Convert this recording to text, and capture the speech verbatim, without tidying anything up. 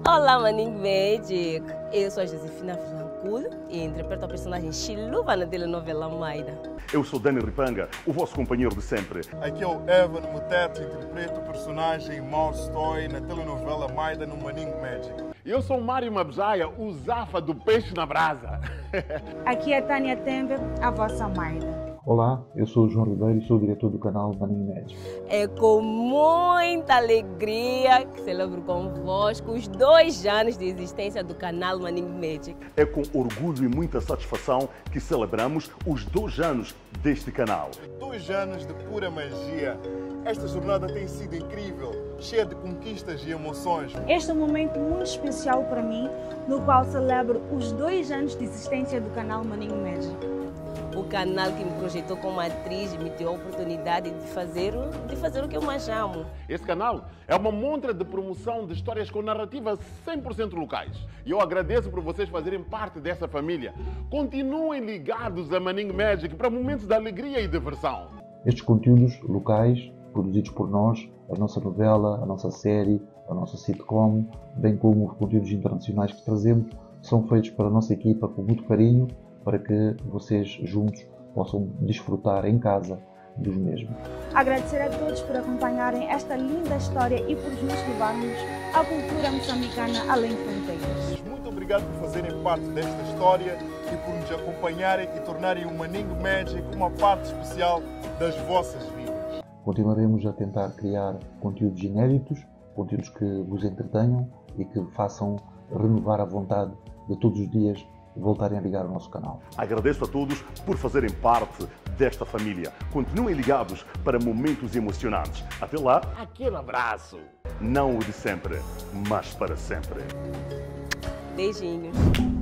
Olá, Maning Magic! Eu sou a Josefina Flanculo e interpreto a personagem Chiluva na telenovela Maida. Eu sou Dani Ripanga, o vosso companheiro de sempre. Aqui é o Evan Muteto, interpreto o personagem Mouse Toy na telenovela Maida no Maning Magic. Eu sou Mário Mabzaia, o Zafa do Peixe na Brasa. Aqui é Tânia Tember, a vossa Maida. Olá, eu sou o João Ribeiro e sou o diretor do canal Maning Magic. É com muita alegria que celebro convosco os dois anos de existência do canal Maning Magic. É com orgulho e muita satisfação que celebramos os dois anos deste canal. Dois anos de pura magia. Esta jornada tem sido incrível, cheia de conquistas e emoções. Este é um momento muito especial para mim, no qual celebro os dois anos de existência do canal Maning Magic. O canal que me projetou como atriz e me deu a oportunidade de fazer, de fazer o que eu mais amo. Esse canal é uma montra de promoção de histórias com narrativas cem por cento locais. E eu agradeço por vocês fazerem parte dessa família. Continuem ligados a Maning Magic para momentos de alegria e diversão. Estes conteúdos locais, produzidos por nós, a nossa novela, a nossa série, a nossa sitcom, bem como os conteúdos internacionais que trazemos, são feitos pela nossa equipa com muito carinho, para que vocês juntos possam desfrutar em casa dos mesmos. Agradecer a todos por acompanharem esta linda história e por nos levarmos à cultura moçambicana além fronteiras. Muito obrigado por fazerem parte desta história e por nos acompanharem e tornarem o Maning Magic uma parte especial das vossas vidas. Continuaremos a tentar criar conteúdos inéditos, conteúdos que vos entretenham e que façam renovar a vontade de todos os dias voltarem a ligar o nosso canal. Agradeço a todos por fazerem parte desta família. Continuem ligados para momentos emocionantes. Até lá, Aquele abraço. não o de sempre, mas para sempre. Beijinhos.